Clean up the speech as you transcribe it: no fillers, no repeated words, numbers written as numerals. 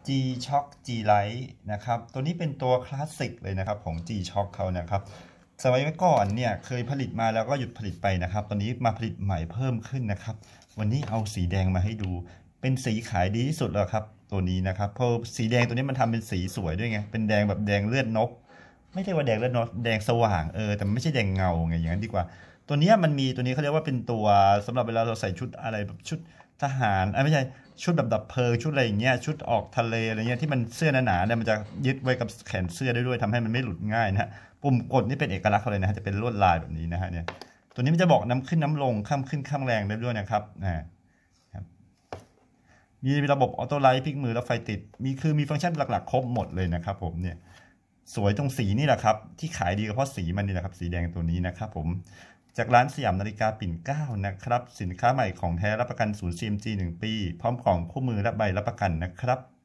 G-Shock G-Lite นะครับตัวนี้เป็นตัวคลาสสิกเลยนะครับของ G-Shock เขานะครับสมัยก่อนเนี่ยเคยผลิตมาแล้วก็หยุดผลิตไปนะครับตอนนี้มาผลิตใหม่เพิ่มขึ้นนะครับวันนี้เอาสีแดงมาให้ดูเป็นสีขายดีที่สุดแล้วครับตัวนี้นะครับเพราะสีแดงตัวนี้มันทำเป็นสีสวยด้วยไงเป็นแดงแบบแดงเลือดนกไม่ใช่ว่าแดงเลือดนกแดงสว่างแต่มันไม่ใช่แดงเงาไงอย่างนั้นดีกว่าตัวนี้มันมีตัวนี้เขาเรียกว่าเป็นตัวสำหรับเวลาเราใส่ชุดอะไรแบบชุดทหารไม่ใช่ชุดดับเพลิงชุดอะไรอย่างเงี้ยชุดออกทะเลอะไรเงี้ยที่มันเสื้อหนาๆเนี่ยมันจะยึดไว้กับแขนเสื้อได้ด้วยทำให้มันไม่หลุดง่ายนะฮะปุ่มกดนี่เป็นเอกลักษณ์เขาเลยนะฮะจะเป็นลวดลายแบบนี้นะฮะเนี่ยตัวนี้มันจะบอกน้ำขึ้นน้ำลงข้ามขึ้นข้ามแรงได้ด้วยนะครับมีระบบออโต้ไลท์พลิกมือแล้วไฟติดมีฟังก์ชันหลักๆครบหมดเลยนะครับผมเนี่ยสวยตรงสีนี่แหละครับที่ขายดีก็เพราะสีมันนี่แหละครับสีแดงตัวนี้นะครับผมจากร้านสยามนาฬิกาปิ่นเกล้านะครับสินค้าใหม่ของแท้รับประกันศูนย์ CMG 1 ปีพร้อมกล่องคู่มือและใบรับประกันนะครับ